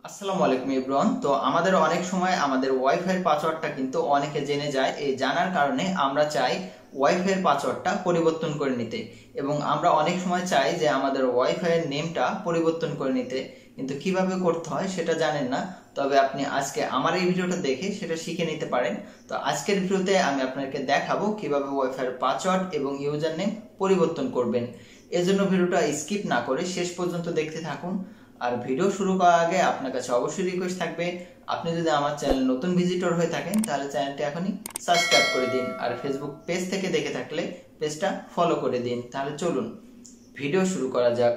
আসসালামু আলাইকুম এভরিওয়ান। তো আমাদের অনেক সময় আমাদের ওয়াইফাইয়ের পাসওয়ার্ডটা কিন্তু অনেকে জেনে যায়। এই জানার কারণে আমরা চাই ওয়াইফাইয়ের পাসওয়ার্ডটা পরিবর্তন করে নিতে, এবং আমরা অনেক সময় চাই যে আমাদের ওয়াইফাইয়ের নেমটা পরিবর্তন করে নিতে, কিন্তু কিভাবে করতে হয় সেটা জানেন না। তবে আপনি আজকে আমার এই ভিডিওটা দেখে সেটা শিখে নিতে পারেন। তো আজকের ভিডিওতে আমি আপনাকে দেখাবো কিভাবে ওয়াইফাইয়ের পাসওয়ার্ড এবং ইউজার নেম পরিবর্তন করবেন। এজন্য ভিডিওটা স্কিপ না করে শেষ পর্যন্ত দেখতে থাকুন। আর ভিডিও শুরু করার আগে আপনার কাছে অবশ্যই রিকোয়েস্ট থাকবে, আপনি যদি আমার চ্যানেল নতুন ভিজিটর হয়ে থাকেন তাহলে চ্যানেলটি এখনই সাবস্ক্রাইব করে দিন, আর ফেসবুক পেজ থেকে দেখে থাকলে পেজটা ফলো করে দিন। তাহলে চলুন ভিডিও শুরু করা যাক।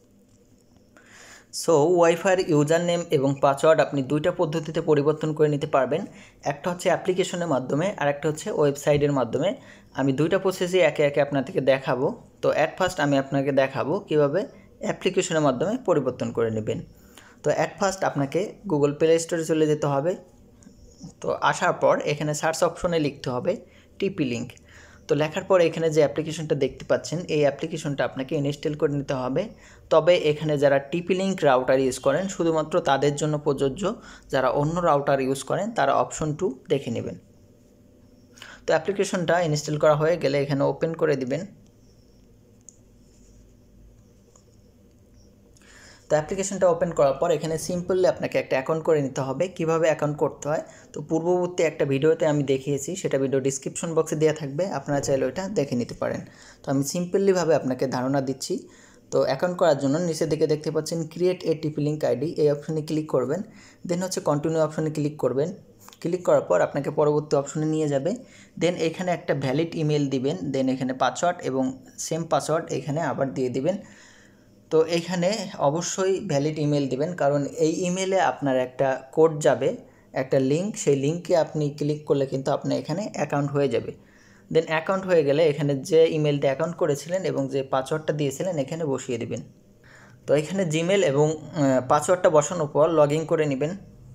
সো ওয়াইফাইয়ের ইউজার নেম এবং পাসওয়ার্ড আপনি দুইটা পদ্ধতিতে পরিবর্তন করে নিতে পারবেন। একটা হচ্ছে অ্যাপ্লিকেশনের মাধ্যমে আর একটা হচ্ছে ওয়েবসাইটের মাধ্যমে। আমি দুইটা প্রসেসই একে একে আপনাদেরকে দেখাবো। তো অ্যাট ফার্স্ট আমি আপনাকে দেখাবো কিভাবে অ্যাপ্লিকেশনের মাধ্যমে পরিবর্তন করে নেবেন। তো অ্যাট ফার্স্ট আপনাকে গুগল প্লে স্টোরে চলে যেতে হবে। তো আসার পর এখানে সার্চ অপশনে লিখতে হবে টিপি লিঙ্ক। তো লেখার পর এখানে যে অ্যাপ্লিকেশনটা দেখতে পাচ্ছেন এই অ্যাপ্লিকেশনটা আপনাকে ইনস্টল করে নিতে হবে। তবে এখানে যারা টিপি লিঙ্ক রাউটার ইউজ করেন শুধুমাত্র তাদের জন্য প্রযোজ্য, যারা অন্য রাউটার ইউজ করেন তারা অপশন 2 দেখে নেবেন। তো অ্যাপ্লিকেশনটা ইনস্টল করা হয়ে গেলে এখানে ওপেন করে দিবেন। তো অ্যাপ্লিকেশনটা ওপেন করার পর এখানে সিম্পলি আপনাকে একটা অ্যাকাউন্ট করে নিতে হবে। কিভাবে অ্যাকাউন্ট করতে হয় তো পূর্ববর্তী একটা ভিডিওতে আমি দেখিয়েছি, সেটা ভিডিও ডিসক্রিপশন বক্সে দেওয়া থাকবে, আপনারা চাইলে ওইটা দেখে নিতে পারেন। তো আমি সিম্পলিভাবে আপনাকে ধারণা দিচ্ছি। তো অ্যাকাউন্ট করার জন্য নিচের দিকে দেখতে পাচ্ছেন ক্রিয়েট এ টিপি লিঙ্ক আইডি, এই অপশনে ক্লিক করবেন। দেন হচ্ছে কন্টিনিউ অপশনে ক্লিক করবেন। ক্লিক করার পর আপনাকে পরবর্তী অপশনে নিয়ে যাবে। দেন এখানে একটা ভ্যালিড ইমেল দিবেন। দেন এখানে পাসওয়ার্ড এবং সেম পাসওয়ার্ড এখানে আবার দিয়ে দিবেন। তো এইখানে অবশ্যই ভ্যালিড ইমেল দিবেন, কারণ এই ইমেলে আপনার একটা কোড যাবে, একটা লিঙ্ক, সেই লিঙ্কে আপনি ক্লিক করলে কিন্তু আপনার এখানে অ্যাকাউন্ট হয়ে যাবে। দেন অ্যাকাউন্ট হয়ে গেলে এখানে যে ইমেলটা অ্যাকাউন্ট করেছিলেন এবং যে পাসওয়ার্ডটা দিয়েছিলেন এখানে বসিয়ে দিবেন। তো এখানে জিমেল এবং পাসওয়ার্ডটা বসানোর পর লগ ইন করে নেবেন।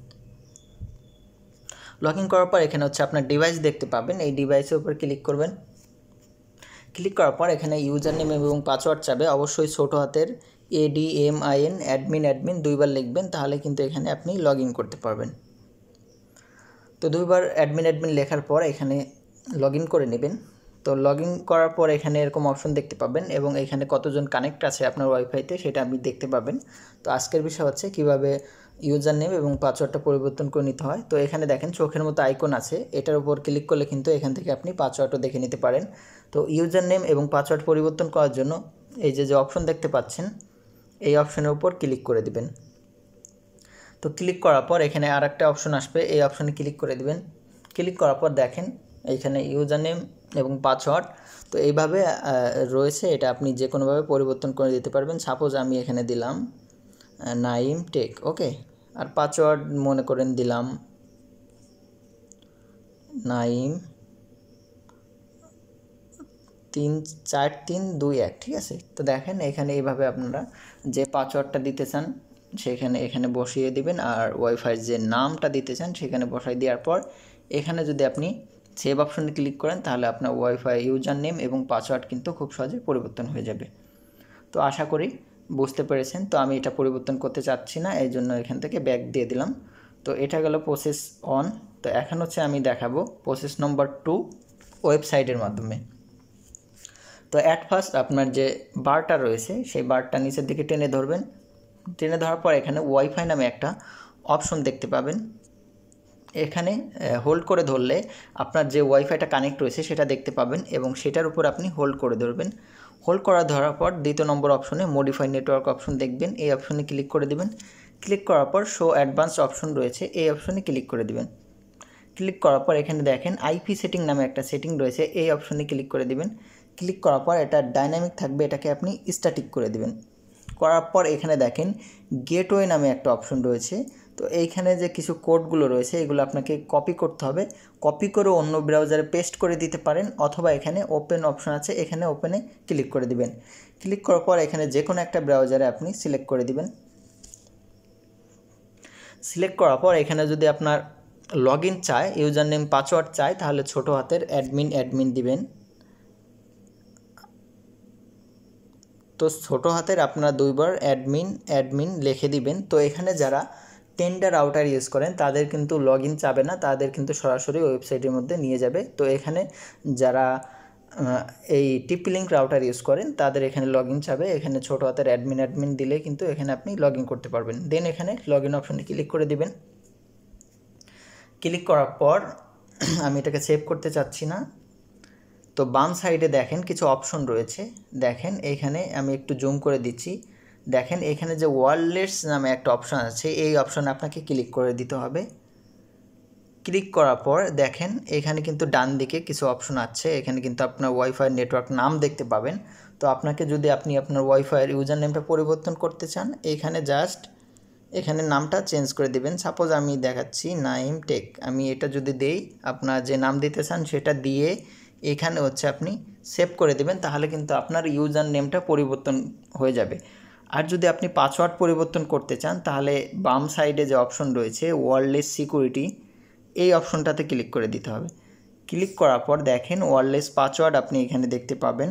লগ ইন করার পর এখানে হচ্ছে আপনার ডিভাইস দেখতে পাবেন, এই ডিভাইসের উপর ক্লিক করবেন। ক্লিক করার পর এখানে ইউজার নেম এবং পাসওয়ার্ড চাবে, অবশ্যই ছোটো হাতের ADMIN অ্যাডমিন দুইবার লিখবেন, তাহলে কিন্তু এখানে আপনি লগ ইন করতে পারবেন। তো দুইবার অ্যাডমিন লেখার পর এখানে লগ ইন করে নেবেন। তো লগ ইন করার পর এখানে এরকম অপশন দেখতে পাবেন এবং এখানে কতজন কানেক্ট আছে আপনার ওয়াইফাইতে সেটা আপনি দেখতে পাবেন। তো আজকের বিষয় হচ্ছে কিভাবে ইউজার নেম এবং পাসওয়ার্ডটা পরিবর্তন করে নিতে হয়। তো এখানে দেখেন চোখের মতো আইকন আছে, এটার উপর ক্লিক করলে কিন্তু এখান থেকে আপনি পাসওয়ার্ডও দেখে নিতে পারেন। তো ইউজার নেম এবং পাসওয়ার্ড পরিবর্তন করার জন্য এই যে অপশন দেখতে পাচ্ছেন এই অপশনের উপর ক্লিক করে দিবেন। তো ক্লিক করার পর এখানে আর একটা অপশন আসবে, এই অপশনে ক্লিক করে দিবেন। ক্লিক করার পর দেখেন এইখানে ইউজার নেম এবং পাসওয়ার্ড তো এইভাবে রয়েছে, এটা আপনি যে কোনোভাবে পরিবর্তন করে দিতে পারবেন। সাপোজ আমি এখানে দিলাম নাইম টেক, ওকে, আর পাসওয়ার্ড মনে করেন দিলাম নাইম 3431, ঠিক আছে। তো দেখেন এখানে এইভাবে আপনারা যে পাসওয়ার্ডটা দিতে চান সেখানে এখানে বসিয়ে দিবেন, আর ওয়াইফাই যে নামটা দিতে চান সেখানে বসাই দেওয়ার পর এখানে যদি আপনি সেভ অপশনে ক্লিক করেন তাহলে আপনার ওয়াইফাই ইউজার নেম এবং পাসওয়ার্ড কিন্তু খুব সহজে পরিবর্তন হয়ে যাবে। তো আশা করি বুঝতে পেরেছেন। তো আমি এটা পরিবর্তন করতে চাচ্ছি না, এই জন্য এখান থেকে ব্যাক দিয়ে দিলাম। তো এটা গেল প্রসেস 1। তো এখন হচ্ছে আমি দেখাবো প্রসেস নম্বর 2 ওয়েবসাইটের মাধ্যমে। তো অ্যাট ফার্স্ট আপনার যে বারটা রয়েছে সেই বারটা নিচের দিকে টেনে ধরবেন। টেনে ধরার পর এখানে ওয়াইফাই নামে একটা অপশন দেখতে পাবেন। এখানে হোল্ড করে ধরলে আপনার যে ওয়াইফাইটা কানেক্ট রয়েছে সেটা দেখতে পাবেন এবং সেটার উপর আপনি হোল্ড করে ধরবেন। হোল্ড করা ধরার পর দ্বিতীয় নম্বর অপশনে মডিফাই নেটওয়ার্ক অপশন দেখবেন, এই অপশনে ক্লিক করে দেবেন। ক্লিক করার পর শো অ্যাডভান্স অপশন রয়েছে, এই অপশনে ক্লিক করে দেবেন। ক্লিক করার পর এখানে দেখেন আইপি সেটিং নামে একটা সেটিং রয়েছে, এই অপশনে ক্লিক করে দিবেন। ক্লিক করার পর এটা ডাইনামিক থাকবে, এটাকে আপনি স্ট্যাটিক করে দিবেন। করার পর এখানে দেখেন গেটওয়ে নামে একটা অপশন রয়েছে। তো এইখানে যে কিছু কোডগুলো রয়েছে এগুলো আপনাকে কপি করতে হবে, কপি করে অন্য ব্রাউজারে পেস্ট করে দিতে পারেন, অথবা এখানে ওপেন অপশন আছে, এখানে ওপেনে ক্লিক করে দিবেন। ক্লিক করার পর এখানে যে কোনো একটা ব্রাউজারে আপনি সিলেক্ট করে দিবেন। সিলেক্ট করার পর এখানে যদি আপনার লগ ইন চায়, ইউজার নেম পাসওয়ার্ড চায়, তাহলে ছোটো হাতের অ্যাডমিন দিবেন। তো ছোটো হাতের আপনারা দুইবার অ্যাডমিন লিখে দিবেন। তো এখানে যারা টেন্ডার রাউটার ইউজ করেন তাদের কিন্তু লগ ইন চাবে না, তাদের কিন্তু সরাসরি ওয়েবসাইটের মধ্যে নিয়ে যাবে। তো এখানে যারা এই টিপি লিঙ্ক রাউটার ইউজ করেন তাদের এখানে লগ ইন চাবে, এখানে ছোটো হাতের অ্যাডমিন দিলে কিন্তু এখানে আপনি লগ ইন করতে পারবেন। দেন এখানে লগ ইন অপশানে ক্লিক করে দিবেন। ক্লিক করার পর আমি এটাকে সেভ করতে চাচ্ছি না, তো বাম সাইডে দেখেন কিছু অপশন রয়েছে, দেখেন এইখানে আমি একটু জুম করে দিচ্ছি, দেখেন এখানে যে ওয়্যারলেস নামে একটা অপশান আছে, এই অপশানে আপনাকে ক্লিক করে দিতে হবে। ক্লিক করার পর দেখেন এখানে কিন্তু ডান দিকে কিছু অপশন আছে, এখানে কিন্তু আপনার ওয়াইফাই নেটওয়ার্ক নাম দেখতে পাবেন। তো আপনাকে যদি আপনি আপনার ওয়াইফাইয়ের ইউজার নেমটা পরিবর্তন করতে চান, এখানে জাস্ট এখানে নামটা চেঞ্জ করে দিবেন। সাপোজ আমি দেখাচ্ছি নাইম টেক, আমি এটা যদি দেই, আপনার যে নাম দিতে চান সেটা দিয়ে এখানে হচ্ছে আপনি সেভ করে দেবেন, তাহলে কিন্তু আপনার ইউজার নেমটা পরিবর্তন হয়ে যাবে। আর যদি আপনি পাসওয়ার্ড পরিবর্তন করতে চান তাহলে বাম সাইডে যে অপশন রয়েছে ওয়্যারলেস সিকিউরিটি, এই অপশনটাতে ক্লিক করে দিতে হবে। ক্লিক করার পর দেখেন ওয়্যারলেস পাসওয়ার্ড আপনি এখানে দেখতে পাবেন।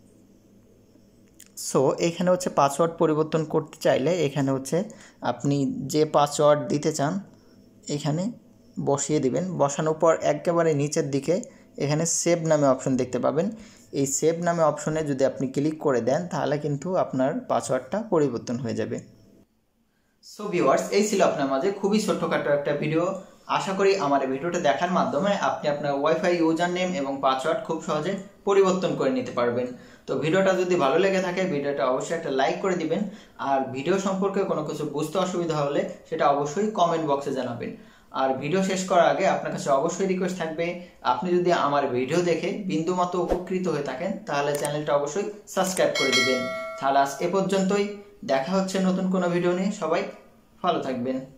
সো এখানে হচ্ছে পাসওয়ার্ড পরিবর্তন করতে চাইলে এখানে হচ্ছে আপনি যে পাসওয়ার্ড দিতে চান এখানে বসিয়ে দিবেন। বসানোর পর একেবারে নিচের দিকে এখানে সেভ নামে অপশন দেখতে পাবেন, এই সেভ নামে অপশনে যদি আপনি ক্লিক করে দেন তাহলে কিন্তু আপনার পাসওয়ার্ডটা পরিবর্তন হয়ে যাবে। সো ভিউয়ার্স, এই ছিল আপনার মাঝে খুবই ছোট্টখাটো একটা ভিডিও। আশা করি আমার এই ভিডিওটা দেখার মাধ্যমে আপনি আপনার ওয়াইফাই ইউজার নেম এবং পাসওয়ার্ড খুব সহজে পরিবর্তন করে নিতে পারবেন। তো ভিডিওটা যদি ভালো লেগে থাকে ভিডিওটা অবশ্যই একটা লাইক করে দিবেন, আর ভিডিও সম্পর্কে কোনো কিছু বুঝতে অসুবিধা হলে সেটা অবশ্যই কমেন্ট বক্সে জানাবেন। আর ভিডিও শেষ করার আগে আপনার কাছে অবশ্যই রিকোয়েস্ট থাকবে, আপনি যদি আমার ভিডিও দেখে বিন্দুমাত্র উপকৃত হয়ে থাকেন তাহলে চ্যানেলটা অবশ্যই সাবস্ক্রাইব করে দিবেন। তাহলে আজ এ পর্যন্তই, দেখা হচ্ছে নতুন কোনো ভিডিও নিয়ে। সবাই ভালো থাকবেন।